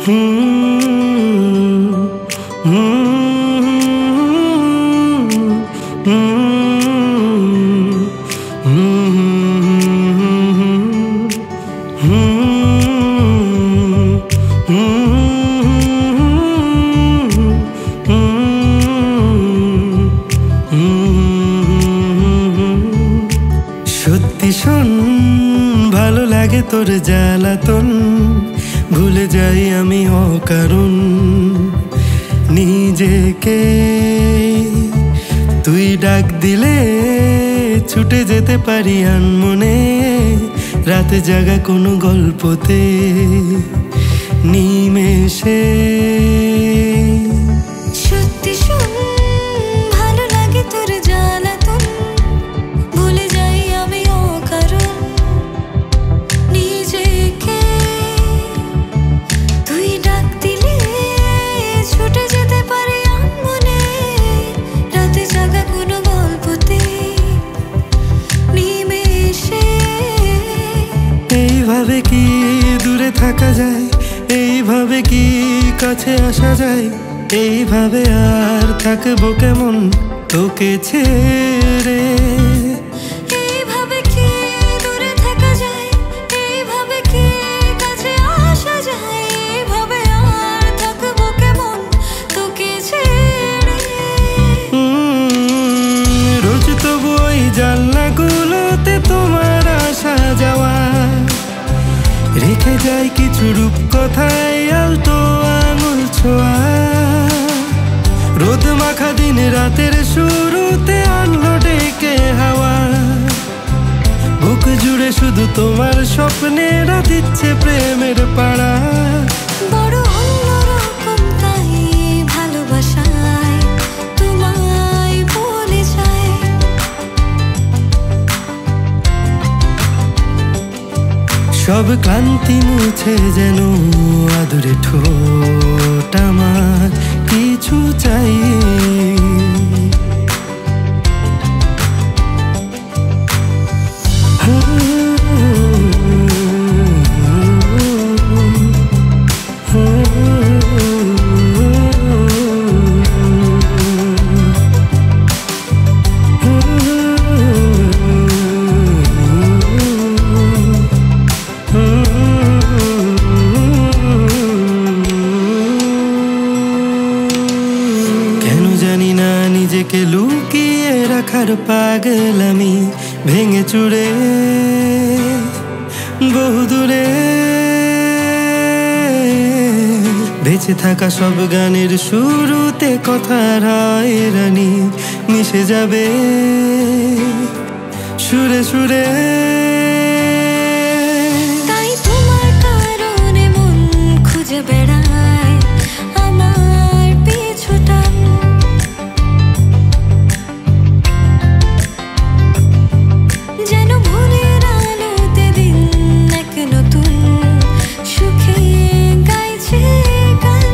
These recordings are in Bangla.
সত্যি শোন, ভালো লাগে তোর জ্বালাতন, ভুলে যাই আমি অকারণ নিজেকে। তুই ডাক দিলে ছুটে যেতে পারি আনমনে, রাতে জাগা কোনো গল্পতে নিমেষে। সত্যি শোন, ভালো লাগে তোর জ্বালাতন, ভুলে যাই আমি অকারণ নিজেকে। তুই ডাক দিলে ছুটে যেতে পারি আনমনে, রাতে জাগা কোনো গল্পতে নিমেষে। এইভাবে কি দূরে থাকা যায়, এইভাবে কি কাছে আসা যায়, এইভাবে আর থাকবো কেমন তোকে ছেড়ে। এইভাবে কি দূরে থাকা যায়, এইভাবে কি কাছে আসা যায়, এইভাবে আর থাকবো কেমন তোকে ছেড়ে। রোজ তবু ওই জানলাগুলোতে তোমার আসা যাওয়া, রেখে যায় কিছু রূপকথায় আলতো আঙুল ছোঁয়া। রোদ মাখা দিন রাতের শুরুতে আনলো ডেকে হাওয়া, বুক জুড়ে শুধু তোমার স্বপ্নেরা দিচ্ছে প্রেমের পাড়া। বড় অন্যরকম তাই ভালোবাসায় তোমায় বলে যায়। সব ক্লান্তি মুছে যেন আদরে ঠোঁট আমার কিছু চাই। জানি না নিজেকে লুকিয়ে রাখার পাগল আমি, ভেঙে চুরে বহুদূরে। বেঁচে থাকা সব গানের শুরুতে কথার রানী মিশে যাবে সুরে সুরে। তাই তোমার কারণে মন খুঁজে বেড়ায় আমার পিছুটা। যেন ভোরের আলোতে দিন এক নতুন সুখে গাইছে গান।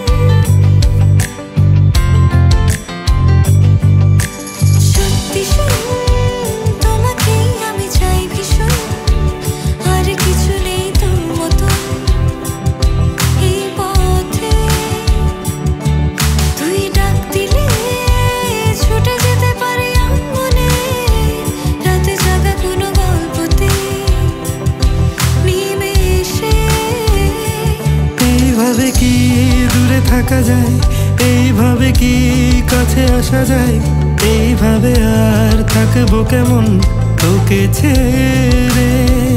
সত্যি শোন, তোমাকেই আমি চাই ভীষণ, আর কিছু নেই তোর মতো এই পথে। তুই ডাক দিলে ছুটে যেতে পারি আনমনে, রাতে জাগা কোনো গল্পতে নিমেষে। এইভাবে কি দূরে থাকা যায়, এইভাবে কি কাছে আসা যায়, এইভাবে আর থাকবো কেমন তোকে ছেড়ে।